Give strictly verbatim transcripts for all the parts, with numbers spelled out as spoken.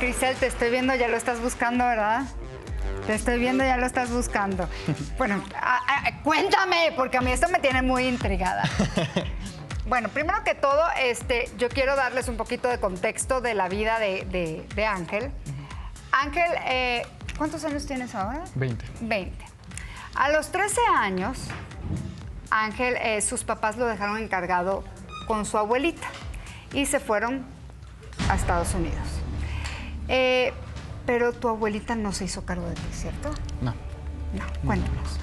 Crisel, te estoy viendo, ya lo estás buscando, ¿verdad? Te estoy viendo, ya lo estás buscando. Bueno, a, a, cuéntame, porque a mí esto me tiene muy intrigada. Bueno, primero que todo, este, yo quiero darles un poquito de contexto de la vida de, de, de Ángel. Ángel, eh, ¿cuántos años tienes ahora? veinte. veinte. A los trece años, Ángel, eh, sus papás lo dejaron encargado con su abuelita y se fueron a Estados Unidos. Eh, pero tu abuelita no se hizo cargo de ti, ¿cierto? No. No, cuéntanos.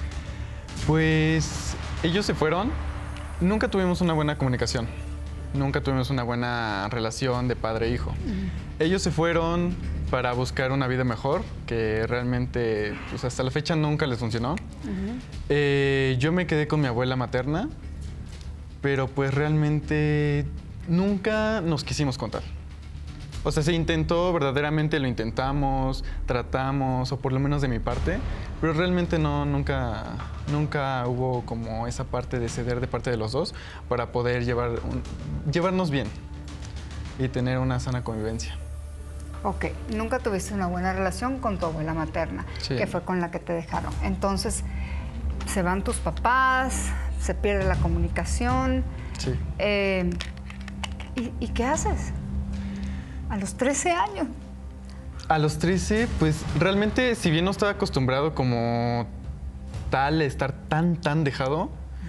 Pues ellos se fueron. Nunca tuvimos una buena comunicación. Nunca tuvimos una buena relación de padre e hijo. Uh-huh. Ellos se fueron para buscar una vida mejor, que realmente pues hasta la fecha nunca les funcionó. Uh-huh. eh, yo me quedé con mi abuela materna, pero pues realmente nunca nos quisimos contar. O sea, se intentó, verdaderamente lo intentamos, tratamos, o por lo menos de mi parte, pero realmente no, nunca, nunca hubo como esa parte de ceder de parte de los dos para poder llevar un, llevarnos bien y tener una sana convivencia. Ok, nunca tuviste una buena relación con tu abuela materna, sí, que fue con la que te dejaron. Entonces, se van tus papás, se pierde la comunicación. Sí. Eh, ¿y, ¿Y qué haces? A los trece años. A los trece, pues realmente, si bien no estaba acostumbrado como tal a estar tan, tan dejado, uh-huh,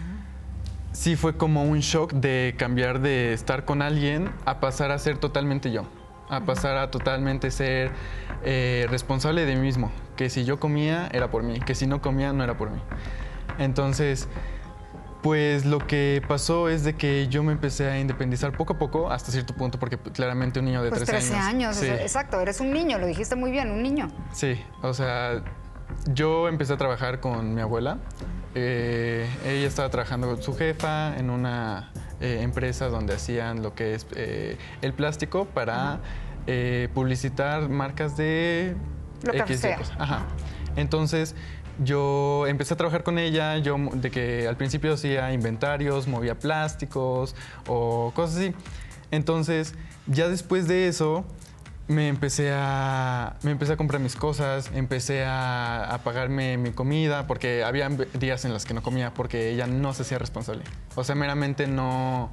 sí fue como un shock de cambiar de estar con alguien a pasar a ser totalmente yo. A uh-huh. pasar a totalmente ser eh, responsable de mí mismo. Que si yo comía, era por mí. Que si no comía, no era por mí. Entonces, pues lo que pasó es de que yo me empecé a independizar poco a poco, hasta cierto punto, porque claramente un niño de pues trece años... años, sí. Exacto, eres un niño, lo dijiste muy bien, un niño. Sí, o sea, yo empecé a trabajar con mi abuela. Eh, ella estaba trabajando con su jefa en una eh, empresa donde hacían lo que es eh, el plástico para eh, publicitar marcas de... Lo que sea. Ajá. Entonces, yo empecé a trabajar con ella, yo de que al principio hacía inventarios, movía plásticos o cosas así. Entonces, ya después de eso, me empecé a, me empecé a comprar mis cosas, empecé a, a pagarme mi comida, porque había días en los que no comía porque ella no se hacía responsable. O sea, meramente no...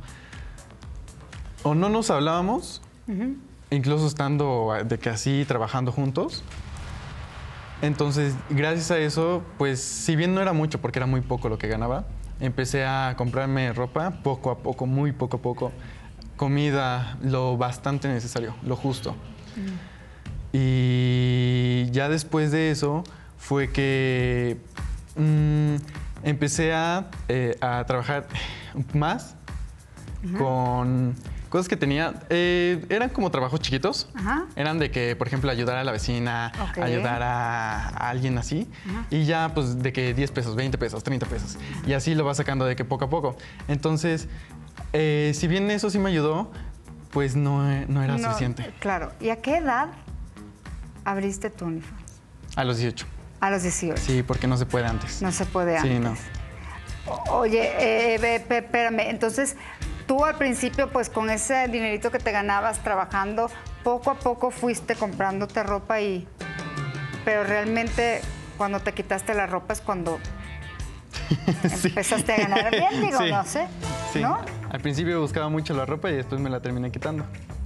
O no nos hablábamos, uh-huh, incluso estando de que así, trabajando juntos. Entonces, gracias a eso, pues, si bien no era mucho, porque era muy poco lo que ganaba, empecé a comprarme ropa poco a poco, muy poco a poco, comida, lo bastante necesario, lo justo. Mm. Y ya después de eso fue que mmm, empecé a, eh, a trabajar más, uh-huh, con cosas que tenía, eh, eran como trabajos chiquitos. Ajá. Eran de que, por ejemplo, ayudar a la vecina, okay, ayudar a, a alguien así. Ajá. Y ya, pues, de que diez pesos, veinte pesos, treinta pesos. Y así lo vas sacando de que poco a poco. Entonces, eh, si bien eso sí me ayudó, pues no, no era no, suficiente. Claro. ¿Y a qué edad abriste tu OnlyFans? A los dieciocho. A los dieciocho. Sí, porque no se puede antes. No se puede antes. Sí, no. Oye, eh, espérame, entonces... Tú al principio, pues con ese dinerito que te ganabas trabajando, poco a poco fuiste comprándote ropa y... Pero realmente cuando te quitaste la ropa es cuando sí, empezaste a ganar bien, digo, sí, no sé, sí. ¿no? Al principio buscaba mucho la ropa y después me la terminé quitando.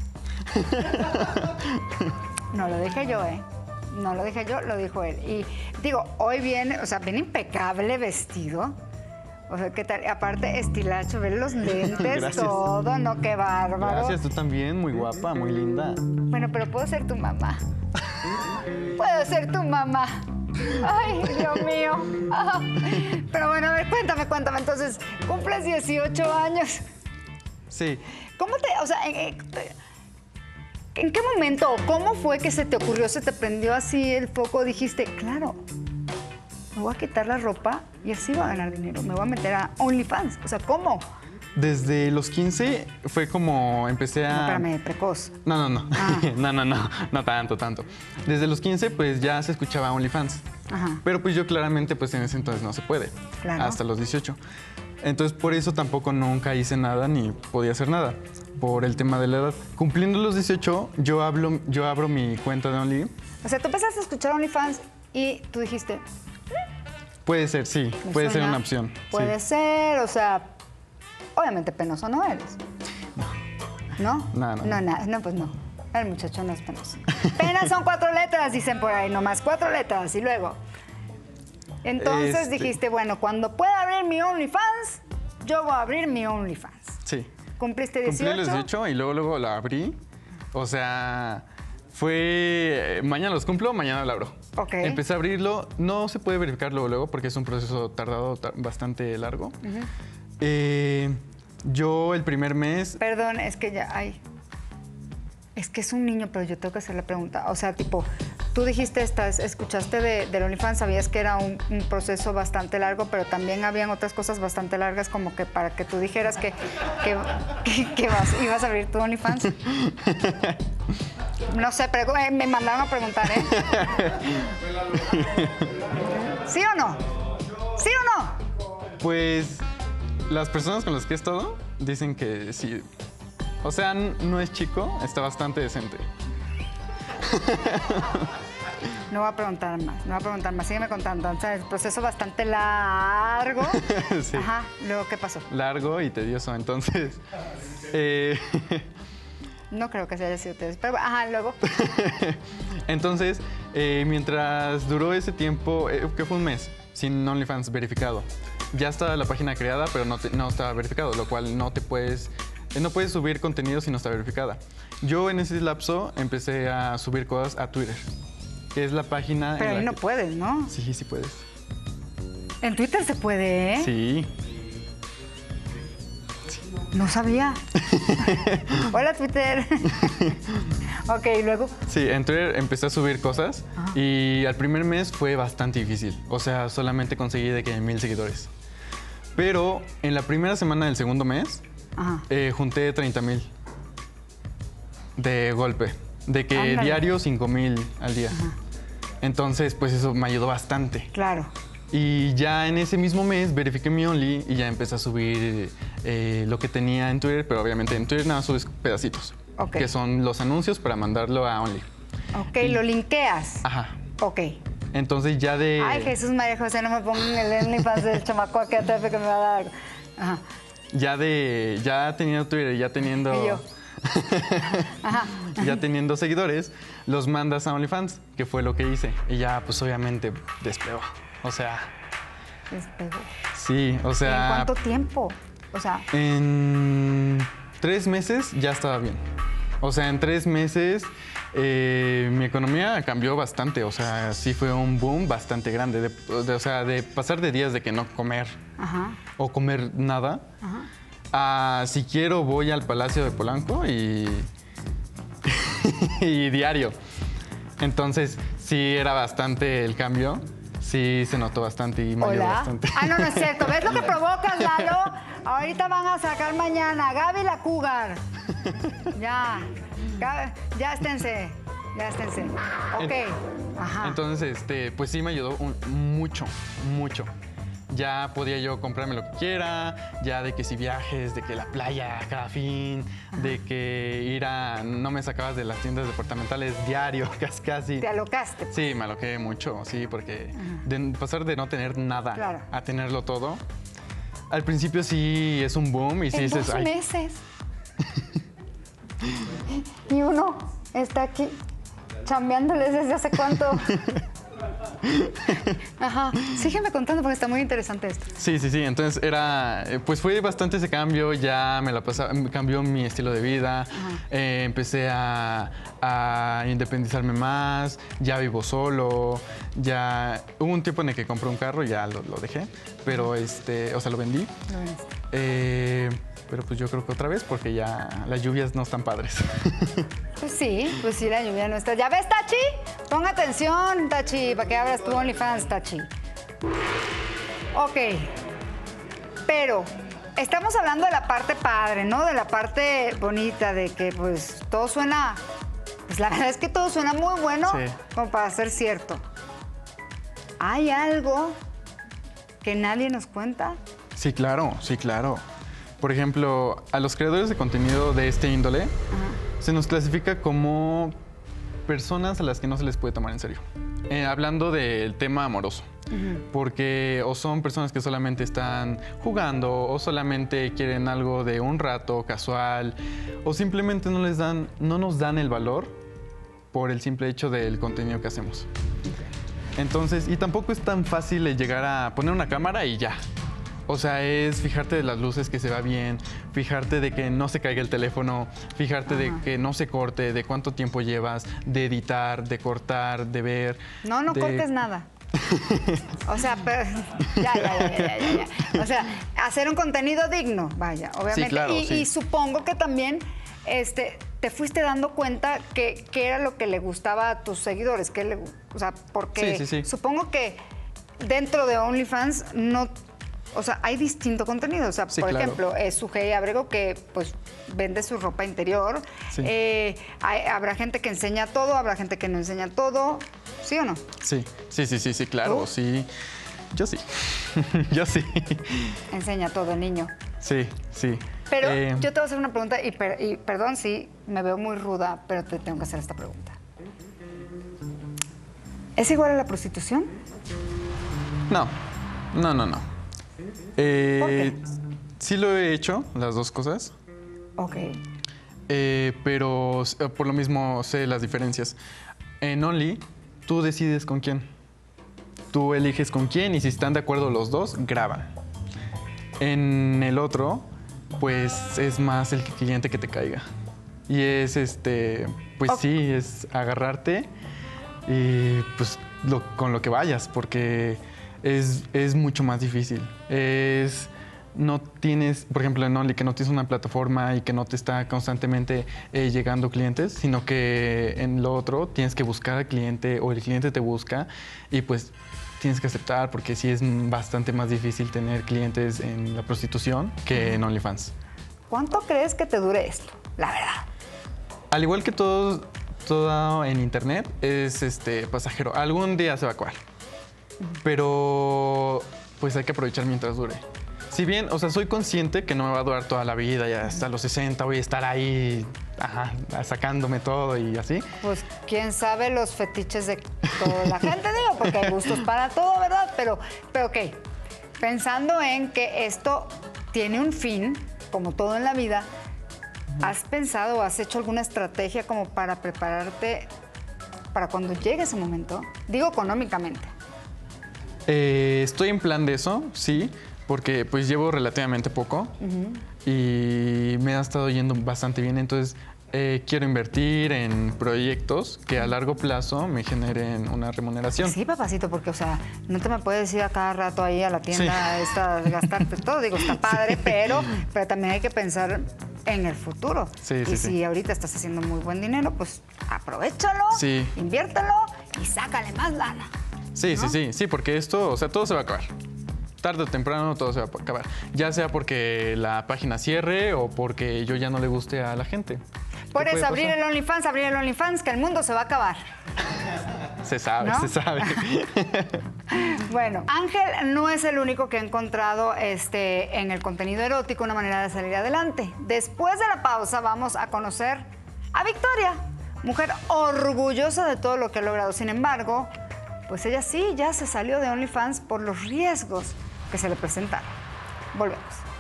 No lo dije yo, ¿eh? No lo dije yo, lo dijo él. Y digo, hoy viene, o sea, viene impecable vestido. O sea, ¿qué tal? Aparte, estilacho, ver los lentes, todo, ¿no? Qué bárbaro. Gracias, tú también, muy guapa, muy linda. Bueno, pero puedo ser tu mamá. Puedo ser tu mamá. Ay, Dios mío. Ah. Pero bueno, a ver, cuéntame, cuéntame. Entonces, cumples dieciocho años. Sí. ¿Cómo te, o sea, en, en qué momento, cómo fue que se te ocurrió, se te prendió así el foco? Dijiste, claro, me voy a quitar la ropa y así voy a ganar dinero. Me voy a meter a OnlyFans. O sea, ¿cómo? Desde los quince fue como empecé a... No, espérame, precoz. No, no, no. Ah. no, no, no. No tanto, tanto. Desde los quince, pues ya se escuchaba OnlyFans. Ajá. Pero pues yo claramente, pues en ese entonces no se puede. Claro. Hasta los dieciocho. Entonces, por eso tampoco nunca hice nada ni podía hacer nada, por el tema de la edad. Cumpliendo los dieciocho, yo, hablo, yo abro mi cuenta de Only. O sea, tú empezaste a escuchar OnlyFans y tú dijiste... Puede ser, sí, Me puede ser suena, una opción. Puede sí. ser, o sea, obviamente penoso no eres. No. ¿No? No, no. No, nada, no, pues no. El muchacho no es penoso. Penas son cuatro letras, dicen por ahí, nomás cuatro letras. Y luego, entonces Este- dijiste, bueno, cuando pueda abrir mi OnlyFans, yo voy a abrir mi OnlyFans. Sí. ¿Cumpliste dieciocho? Cumplí los dieciocho y luego, luego la abrí. O sea, fue... Mañana los cumplo, mañana la abro. Ok. Empecé a abrirlo. No se puede verificar luego, luego porque es un proceso tardado, tar- bastante largo. Eh, yo el primer mes... Perdón, es que ya, ay. Es que es un niño, pero yo tengo que hacer la pregunta. O sea, tipo, tú dijiste, estás, escuchaste de, del OnlyFans, sabías que era un, un proceso bastante largo, pero también habían otras cosas bastante largas como que para que tú dijeras que, que, que, que vas, ibas a abrir tu OnlyFans. No sé, pregu- eh, me mandaron a preguntar, ¿eh? ¿Sí o no? ¿Sí o no? Pues las personas con las que he estado dicen que sí. O sea, n- no es chico, está bastante decente. No voy a preguntar más, no voy a preguntar más. Sígueme contando. O sea, el proceso bastante largo. Sí. Ajá, luego, ¿qué pasó? Largo y tedioso, entonces... eh, No creo que se haya sido ustedes, pero ajá, luego. entonces, eh, mientras duró ese tiempo, eh, que fue un mes, sin OnlyFans verificado, ya estaba la página creada, pero no, te- no estaba verificado, lo cual no te puedes... eh, no puedes subir contenido si no está verificada. Yo en ese lapso empecé a subir cosas a Twitter, que es la página... Pero en ahí la no que- puedes, ¿no? Sí, sí puedes. En Twitter se puede, ¿eh? Sí. No sabía. Hola, Twitter. Ok, luego. Sí, en Twitter empecé a subir cosas y al primer mes fue bastante difícil. O sea, solamente conseguí de que mil seguidores. Pero en la primera semana del segundo mes Ajá. eh, junté treinta mil de golpe. De que Ándale. diario cinco mil al día. Entonces, pues eso me ayudó bastante. Claro. Y ya en ese mismo mes verifiqué mi Only y ya empecé a subir eh, lo que tenía en Twitter, pero obviamente en Twitter nada más subes pedacitos, Ok. que son los anuncios para mandarlo a Only. Ok, lo linkeas. Ajá. Ok. Entonces ya de... Ay, Jesús María José, no me pongan el OnlyFans del chamaco aquí atrás que me va a dar algo. Ajá. Ya de... Ya teniendo Twitter, ya teniendo... Y yo. Ajá. ya teniendo seguidores, los mandas a OnlyFans, que fue lo que hice. Y ya, pues obviamente despegó. O sea, Despegó. sí, o ¿En sea... cuánto tiempo? O sea, En tres meses ya estaba bien. O sea, en tres meses eh, mi economía cambió bastante. O sea, sí fue un boom bastante grande. De- de- o sea, de pasar de días de que no comer ajá. o comer nada, Ajá. a si quiero voy al Palacio de Polanco y, y diario. Entonces, sí era bastante el cambio. Sí se notó bastante y me ayudó Hola. bastante. Ah, no, no es cierto. ¿Ves lo que provocas, Lalo? Ahorita van a sacar mañana Gaby la Cougar. Ya. Ga- Ya esténse. Ya esténse. Ok. Ajá. Entonces, este, pues sí me ayudó un- mucho, mucho. Ya podía yo comprarme lo que quiera, ya de que si viajes, de que la playa cada fin, de que ir a... No me sacabas de las tiendas departamentales diario, casi casi. Te alocaste. Sí, me aloqué mucho, sí, porque de pasar de no tener nada Claro. a tenerlo todo, al principio sí es un boom y sí En dices, dos ay, meses. Y uno está aquí chambeándoles desde hace cuánto. Ajá. Sígueme contando porque está muy interesante esto. sí, sí, sí. Entonces era, eh, pues fue bastante ese cambio. Ya me la pasaba, cambió mi estilo de vida. Eh, empecé a, a independizarme más. Ya vivo solo. Ya hubo un tiempo en el que compré un carro y ya lo, lo dejé. Pero este, o sea, lo vendí. Lo ves. Eh, pero pues yo creo que otra vez porque ya las lluvias no están padres. Pues sí, pues sí, la lluvia no está. ¿Ya ves, Tachi? Pon atención, Tachi, para que abras tu OnlyFans, Tachi. Ok. Pero estamos hablando de la parte padre, ¿no? De la parte bonita, de que pues todo suena... Pues la verdad es que todo suena muy bueno Sí. como para ser cierto. ¿Hay algo que nadie nos cuenta? Sí, claro, sí, claro. Por ejemplo, a los creadores de contenido de este índole Ajá. se nos clasifica como personas a las que no se les puede tomar en serio. Eh, hablando del tema amoroso. Uh-huh. Porque o son personas que solamente están jugando o solamente quieren algo de un rato casual o simplemente no les dan, no nos dan el valor por el simple hecho del contenido que hacemos. Entonces, y tampoco es tan fácil el llegar a poner una cámara y ya. O sea, es fijarte de las luces que se va bien, fijarte de que no se caiga el teléfono, fijarte Ajá. de que no se corte, de cuánto tiempo llevas, de editar, de cortar, de ver. No, no de... cortes nada. O sea, pero, ya, ya, ya, ya, ya, ya. O sea, hacer un contenido digno, vaya, obviamente. Sí, claro, y, sí. y supongo que también este, te fuiste dando cuenta que, que era lo que le gustaba a tus seguidores. Que le, o sea, porque Sí, sí, sí. supongo que dentro de OnlyFans no... O sea, hay distinto contenido. O sea, Sí, por claro. ejemplo, es Sujei Abrego que pues vende su ropa interior. Sí. Eh, hay- habrá gente que enseña todo, habrá gente que no enseña todo. ¿Sí o no? Sí, sí, sí, sí, sí, claro, ¿Tú? sí. Yo sí. Yo sí. Enseña todo, niño. Sí, sí. Pero Eh, yo te voy a hacer una pregunta y, per- y perdón si me veo muy ruda, pero te tengo que hacer esta pregunta. ¿Es igual a la prostitución? No, no, no, no. Eh, ¿Por qué? Sí lo he hecho, las dos cosas. Ok. Eh, pero eh, por lo mismo sé las diferencias. En Only, tú decides con quién. Tú eliges con quién y si están de acuerdo los dos, graban. En el otro, pues es más el cliente que te caiga. Y es este, pues Ok. sí, es agarrarte y pues lo- con lo que vayas, porque es, es mucho más difícil. Es, no tienes, por ejemplo, en Only, que no tienes una plataforma y que no te está constantemente eh, llegando clientes, sino que en lo otro tienes que buscar al cliente o el cliente te busca y pues tienes que aceptar, porque sí es bastante más difícil tener clientes en la prostitución que en OnlyFans. ¿Cuánto crees que te dure esto? La verdad. Al igual que todo, todo en internet, es este, pasajero. Algún día se va a acabar. Pero pues hay que aprovechar mientras dure. Si bien, o sea, soy consciente que no me va a durar toda la vida, ya hasta los sesenta voy a estar ahí, ajá, sacándome todo y así. Pues quién sabe los fetiches de toda la gente, digo, porque hay gustos para todo, ¿verdad? Pero, pero ok, pensando en que esto tiene un fin, como todo en la vida, ¿has pensado o has hecho alguna estrategia como para prepararte para cuando llegue ese momento? Digo económicamente. Eh, estoy en plan de eso, sí, porque pues llevo relativamente poco y me ha estado yendo bastante bien, entonces eh, quiero invertir en proyectos que a largo plazo me generen una remuneración. Sí, papacito, porque, o sea, no te me puedes ir a cada rato ahí a la tienda Sí. esta, gastarte todo. Digo, está padre, pero, pero también hay que pensar en el futuro. Sí, y sí, si sí. ahorita estás haciendo muy buen dinero, pues aprovéchalo, Sí. inviértelo y sácale más lana. Sí, ¿no? sí, sí, sí, porque esto, o sea, todo se va a acabar. Tarde o temprano todo se va a acabar. Ya sea porque la página cierre o porque yo ya no le guste a la gente. Por ¿Qué eso, puede abrir pasar? el OnlyFans, abrir el OnlyFans, que el mundo se va a acabar. Se sabe, ¿No? se sabe. Bueno, Ángel no es el único que ha encontrado este, en el contenido erótico una manera de salir adelante. Después de la pausa vamos a conocer a Victoria, mujer orgullosa de todo lo que ha logrado. Sin embargo, pues ella sí ya se salió de OnlyFans por los riesgos que se le presentaron. Volvemos.